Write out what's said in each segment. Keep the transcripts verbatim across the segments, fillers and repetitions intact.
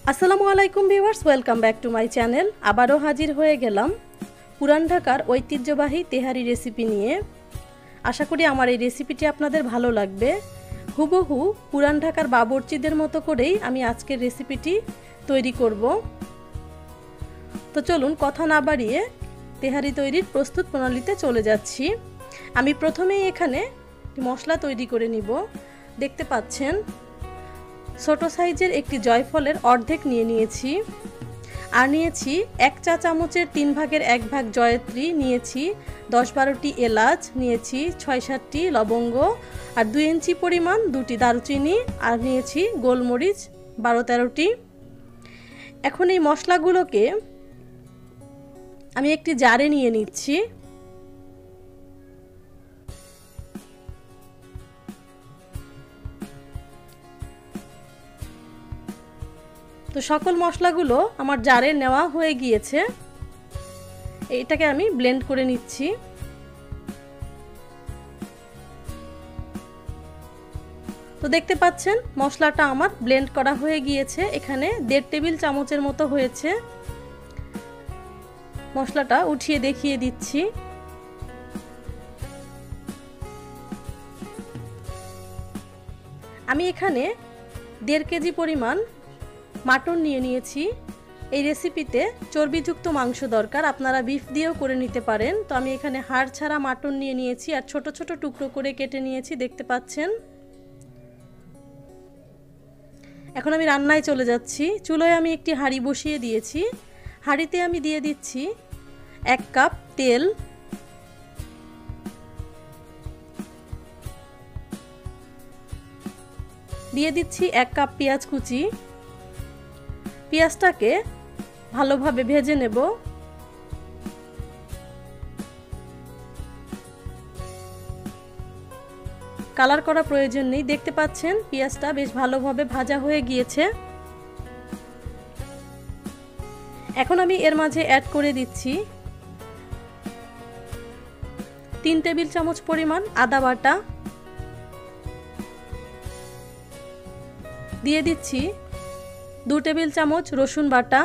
আসসালামু আলাইকুম viewers, welcome back to my channel. আবারও হাজির হয়ে গেলাম পুরান ঢাকার ঐতিহ্যবাহী তেহারি রেসিপি নিয়ে। আশা করি আমার এই রেসিপিটি আপনাদের ভালো লাগবে। হুবহু পুরান ঢাকার বাবুর্চিদের মতো করেই আমি আজকের রেসিপিটি তৈরি করব। তো চলুন কথা না বাড়িয়ে তেহারি তৈরির প্রস্তুত প্রণালীতে চলে যাচ্ছি। আমি প্রথমেই এখানে মশলা তৈরি করে নিব। দেখতে পাচ্ছেন ছোট সাইজের একটি জয়ফলের অর্ধেক নিয়ে নিয়েছি, আর নিয়েছি এক চা চামচের তিন ভাগের এক ভাগ জয়ত্রী, নিয়েছি দশ বারোটি এলাচ, নিয়েছি ছয় সাতটি লবঙ্গ, আর দুই ইঞ্চি পরিমাণ দুটি দারুচিনি, আর নিয়েছি গোলমরিচ বারো তেরোটি। এখন এই মশলাগুলোকে আমি একটি জারে নিয়ে নিচ্ছি। তো সকল মশলাগুলো আমার জারে নেওয়া হয়ে গিয়েছে, এটাকে আমি ব্লেন্ড করে নিচ্ছি। তো দেখতে পাচ্ছেন মশলাটা আমার ব্লেন্ড করা হয়ে গিয়েছে। এখানে দেড় টেবিল চামচের মতো হয়েছে। মশলাটা উঠিয়ে দেখিয়ে দিচ্ছি। আমি এখানে দেড় কেজি পরিমাণ মাটন নিয়ে নিয়েছি। এই রেসিপিতে চর্বিযুক্ত মাংস দরকার, আপনারা বিফ দিয়েও করে নিতে পারেন। তো আমি এখানে হাড় ছাড়া মাটন নিয়ে নিয়েছি আর ছোট ছোট টুকরো করে কেটে নিয়েছি, দেখতে পাচ্ছেন। এখন আমি রান্নায় চলে যাচ্ছি। চুলোয় আমি একটি হাঁড়ি বসিয়ে দিয়েছি। হাঁড়িতে আমি দিয়ে দিচ্ছি এক কাপ তেল, দিয়ে দিচ্ছি এক কাপ পেঁয়াজ কুচি। পেঁয়াজটাকে ভালোভাবে ভেজে নেব। কালার করা প্রয়োজন নেই, দেখতে পাচ্ছেন পেঁয়াজটা বেশ ভালোভাবে ভাজা হয়ে গিয়েছে। এখন আমি এর মাঝে অ্যাড করে দিচ্ছি তিন টেবিল চামচ পরিমাণ আদা বাটা, দিয়ে দিচ্ছি দু টেবিল চামচ রসুন বাটা,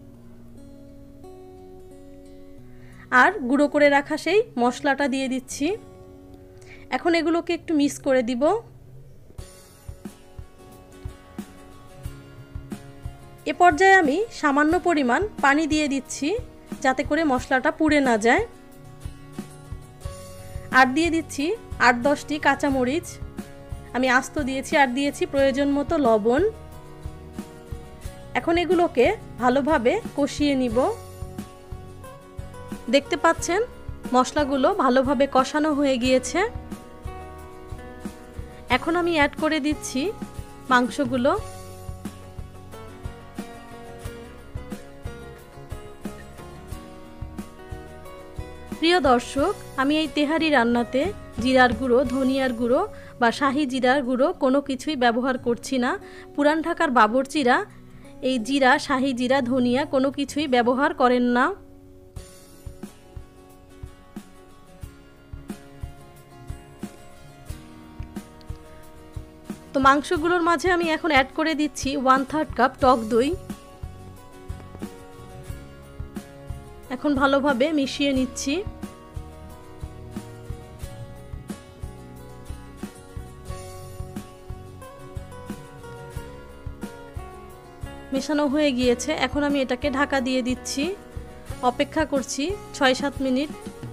আর গুঁড়ো করে রাখা সেই মশলাটা দিয়ে দিচ্ছি। এখন এগুলোকে একটু মিক্স করে দিব। এ পর্যায়ে আমি সামান্য পরিমাণ পানি দিয়ে দিচ্ছি, যাতে করে মশলাটা পুড়ে না যায়। আর দিয়ে দিচ্ছি আট দশটি কাঁচামরিচ, আমি আস্ত দিয়েছি, আর দিয়েছি প্রয়োজন মতো লবণ। এখন এগুলোকে ভালোভাবে কষিয়ে নিব। দেখতে পাচ্ছেন মশলাগুলো ভালোভাবে কষানো হয়ে গিয়েছে। এখন আমি অ্যাড করে দিচ্ছি মাংসগুলো। প্রিয় দর্শক, আমি এই তেহারি রান্নাতে জিরার গুঁড়ো, ধনিয়ার গুঁড়ো বা শাহি জিরার গুঁড়ো কোনো কিছুই ব্যবহার করছি না। পুরান ঢাকার বাবুর্চিরা এই জিরা, শাহি জিরা, ধনিয়া কোনো কিছুই ব্যবহার করেন না। তো মাংসগুলোর মাঝে আমি এখন অ্যাড করে দিচ্ছি ওয়ান থার্ড কাপ টক দই। এখন ভালোভাবে মিশিয়ে নিচ্ছি। মেশানো হয়ে গিয়েছে। এখন আমি এটাকে ঢাকা দিয়ে দিচ্ছি, অপেক্ষা করছি ছয় সাত মিনিট।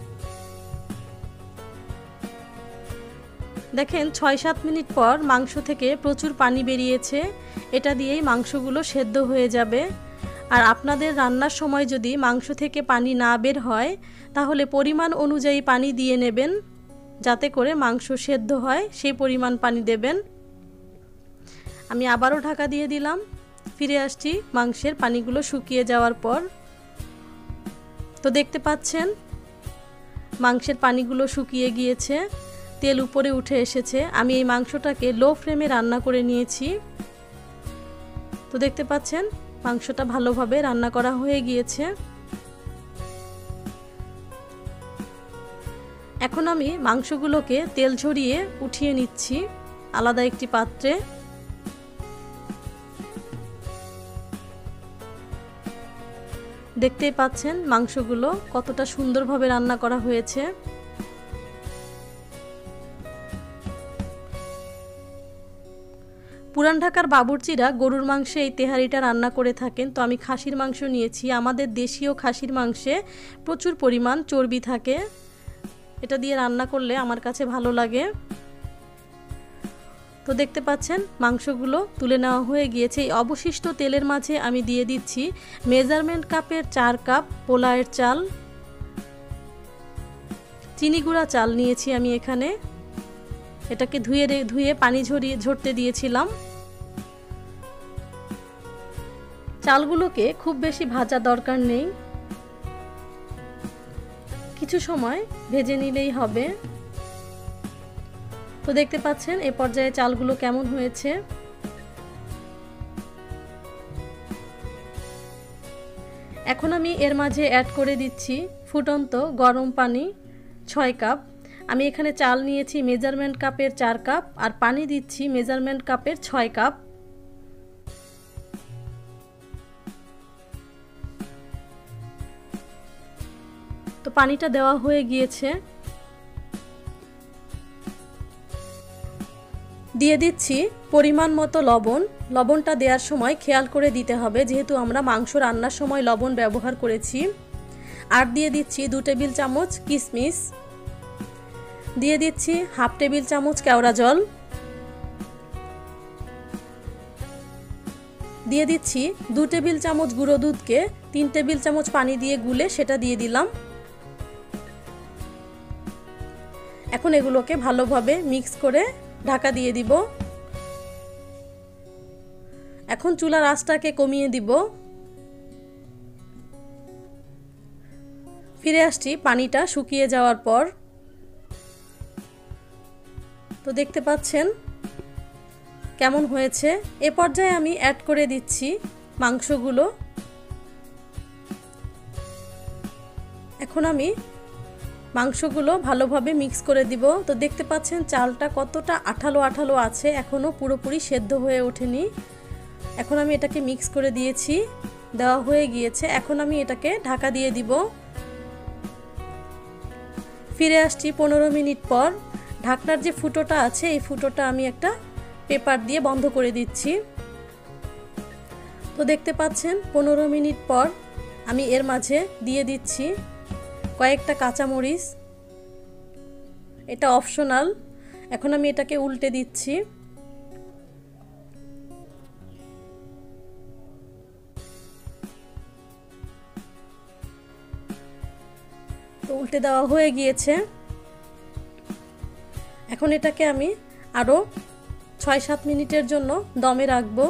দেখেন ছয় সাত মিনিট পর মাংস থেকে প্রচুর পানি বেরিয়েছে। এটা দিয়েই মাংসগুলো সেদ্ধ হয়ে যাবে। আর আপনাদের রান্নার সময় যদি মাংস থেকে পানি না বের হয়, তাহলে পরিমাণ অনুযায়ী পানি দিয়ে নেবেন, যাতে করে মাংস সেদ্ধ হয় সেই পরিমাণ পানি দেবেন। আমি আবারও ঢাকা দিয়ে দিলাম। ফিরে আসছি মাংসের পানিগুলো শুকিয়ে যাওয়ার পর। তো দেখতে পাচ্ছেন মাংসের পানিগুলো শুকিয়ে গিয়েছে, তেল উপরে উঠে এসেছে। আমি এই মাংসটাকে লো ফ্লেমে রান্না করে নিয়েছি। তো দেখতে পাচ্ছেন মাংসটা ভালোভাবে রান্না করা হয়ে গিয়েছে। এখন আমি মাংসগুলোকে তেল ঝরিয়ে উঠিয়ে নিচ্ছি আলাদা একটি পাত্রে। দেখতেই পাচ্ছেন মাংসগুলো কতটা সুন্দরভাবে রান্না করা হয়েছে। পুরান ঢাকার বাবুর্চিরা গরুর মাংসে এই তেহারিটা রান্না করে থাকেন, তো আমি খাসির মাংস নিয়েছি। আমাদের দেশীয় খাসির মাংসে প্রচুর পরিমাণ চর্বি থাকে, এটা দিয়ে রান্না করলে আমার কাছে ভালো লাগে। তো দেখতে পাচ্ছেন মাংসগুলো তুলে নেওয়া হয়ে গিয়েছে। এই অবশিষ্ট তেলের মাঝে আমি দিয়ে দিচ্ছি মেজারমেন্ট কাপের চার কাপ পোলাওয়ের চাল, চিনি গুঁড়া চাল নিয়েছি আমি এখানে। এটাকে ধুয়ে ধুয়ে পানি ঝরিয়ে ঝরতে দিয়েছিলাম। চালগুলোকে খুব বেশি ভাজা দরকার নেই, কিছু সময় ভেজে নিলেই হবে। তো দেখতে পাচ্ছেন এই পর্যায়ে চালগুলো কেমন হয়েছে। এখন আমি এর মাঝে অ্যাড করে দিচ্ছি ফুটন্ত গরম পানি ছয় কাপ। আমি এখানে চাল নিয়েছি মেজারমেন্ট কাপের চার কাপ আর পানি দিচ্ছি মেজারমেন্ট কাপের ছয় কাপ। তো পানিটা দেওয়া হয়ে গিয়েছে। দিয়ে দিচ্ছি পরিমাণ মতো লবণ। লবণটা দেওয়ার সময় খেয়াল করে দিতে হবে, যেহেতু আমরা মাংস রান্নার সময় লবণ ব্যবহার করেছি। আর দিয়ে দিচ্ছি দু টেবিল চামচ কিশমিশ, দিয়ে দিচ্ছি হাফ টেবিল চামচ কেওড়া জল, দিয়ে দিচ্ছি দু টেবিল চামচ গুঁড়ো দুধকে তিন টেবিল চামচ পানি দিয়ে গুলে সেটা দিয়ে দিলাম। এখন এগুলোকে ভালোভাবে মিক্স করে ঢাকা দিয়ে দিব। এখন চুলার আঁচটাকে কমিয়ে দিব। ফিরে আসছি পানিটা শুকিয়ে যাওয়ার পর। তো দেখতে পাচ্ছেন কেমন হয়েছে। এ পর্যায়ে আমি অ্যাড করে দিচ্ছি মাংসগুলো। এখন আমি মাংসগুলো ভালোভাবে মিক্স করে দিব। তো দেখতে পাচ্ছেন চালটা কতটা আঠালো আঠালো আছে, এখনো পুরোপুরি সেদ্ধ হয়ে ওঠেনি। এখন আমি এটাকে মিক্স করে দিয়েছি, দেওয়া হয়ে গিয়েছে। এখন আমি এটাকে ঢাকা দিয়ে দিব। ফিরে আসছি পনেরো মিনিট পর। ঢাকনার যে ফুটোটা আছে এই ফুটোটা আমি একটা পেপার দিয়ে বন্ধ করে দিচ্ছি। তো দেখতে পাচ্ছেন পনেরো মিনিট পর আমি এর মাঝে দিয়ে দিচ্ছি কয়েকটা কাঁচামরিচ। এটা অপশনাল। এখন আমি এটাকে উল্টে দিচ্ছি। তো উল্টে দেওয়া হয়ে গিয়েছে। এখন এটাকে আমি আরো ছয় সাত মিনিটের জন্য দমে রাখবো।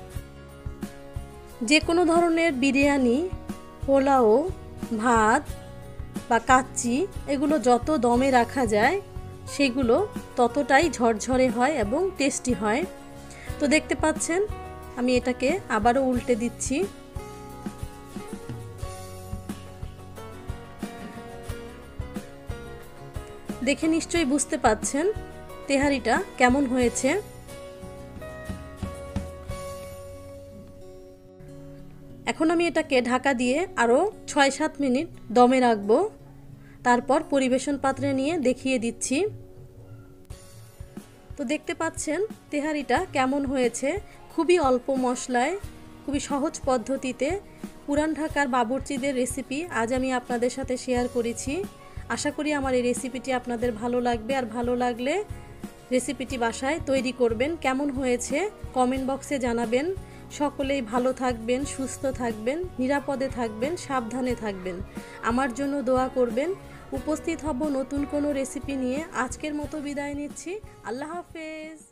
যে কোনো ধরনের বিরিয়ানি, পোলাও, ভাত বা কাচ্চি এগুলো যত দমে রাখা যায় সেগুলো ততটাই ঝরঝরে হয় এবং টেস্টি হয়। তো দেখতে পাচ্ছেন আমি এটাকে আবারও উল্টে দিচ্ছি। দেখে নিশ্চয়ই বুঝতে পাচ্ছেন তেহারিটা কেমন হয়েছে। এখন আমি এটাকে ঢাকা দিয়ে আরও ছয় সাত মিনিট দমে রাখবো। তারপর পরিবেশন পাত্রে নিয়ে দেখিয়ে দিচ্ছি। তো দেখতে পাচ্ছেন তেহারিটা কেমন হয়েছে। খুবই অল্প মশলায়, খুবই সহজ পদ্ধতিতে পুরান ঢাকার বাবুর্চিদের রেসিপি আজ আমি আপনাদের সাথে শেয়ার করেছি। আশা করি আমার এই রেসিপিটি আপনাদের ভালো লাগবে। আর ভালো লাগলে রেসিপিটি বাসায় তৈরি করবেন। কেমন হয়েছে কমেন্ট বক্সে জানাবেন। সকলেই ভালো থাকবেন, সুস্থ থাকবেন, নিরাপদে থাকবেন, সাবধানে থাকবেন। আমার জন্য দোয়া করবেন। উপস্থিত হব নতুন কোনো রেসিপি নিয়ে। আজকের মতো বিদায় নিচ্ছি। আল্লাহ হাফেজ।